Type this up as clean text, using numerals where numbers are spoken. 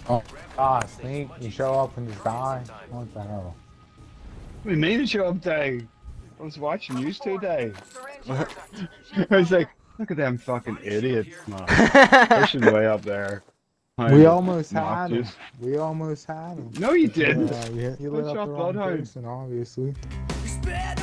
Oh, God, Sneak, you show up and just die? What the hell? We mean to show up day. I was watching news today. I was like, look at them fucking idiots, man. Pushing way up there. We Kind of almost had him. obnoxious. We almost had him. No, you didn't. You lit I up the shot wrong Bloodhound. person, obviously.